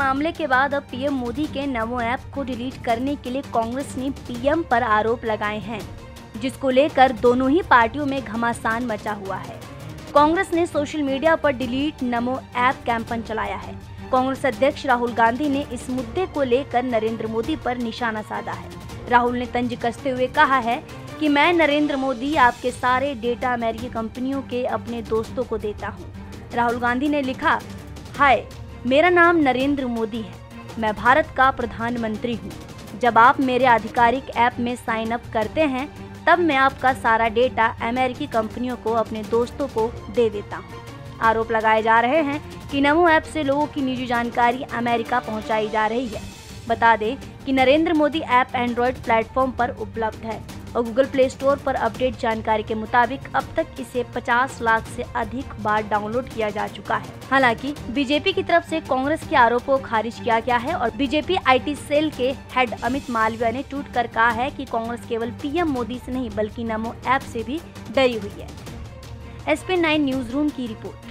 मामले के बाद अब पीएम मोदी के नमो ऐप को डिलीट करने के लिए कांग्रेस ने पीएम पर आरोप लगाए हैं, जिसको लेकर दोनों ही पार्टियों में घमासान मचा हुआ है। कांग्रेस ने सोशल मीडिया पर डिलीट नमो ऐप कैंपेन चलाया है। कांग्रेस अध्यक्ष राहुल गांधी ने इस मुद्दे को लेकर नरेंद्र मोदी पर निशाना साधा है। राहुल ने तंज कसते हुए कहा है कि मैं नरेंद्र मोदी आपके सारे डेटा अमेरिकी कंपनियों के अपने दोस्तों को देता हूँ। राहुल गांधी ने लिखा, हाय, मेरा नाम नरेंद्र मोदी है, मैं भारत का प्रधानमंत्री हूँ। जब आप मेरे आधिकारिक ऐप में साइन अप करते हैं तब मैं आपका सारा डेटा अमेरिकी कंपनियों को अपने दोस्तों को दे देता हूँ। आरोप लगाए जा रहे हैं कि नमो ऐप से लोगों की निजी जानकारी अमेरिका पहुंचाई जा रही है। बता दें कि Narendra Modi app Android platform पर उपलब्ध है और गूगल प्ले स्टोर पर अपडेट जानकारी के मुताबिक अब तक इसे 50 लाख से अधिक बार डाउनलोड किया जा चुका है। हालांकि बीजेपी की तरफ से कांग्रेस के आरोपों को खारिज किया गया है और बीजेपी आईटी सेल के हेड अमित मालवीय ने ट्वीट कर कहा है कि कांग्रेस केवल पीएम मोदी से नहीं बल्कि नमो ऐप से भी डरी हुई है। SP9 न्यूज रूम की रिपोर्ट।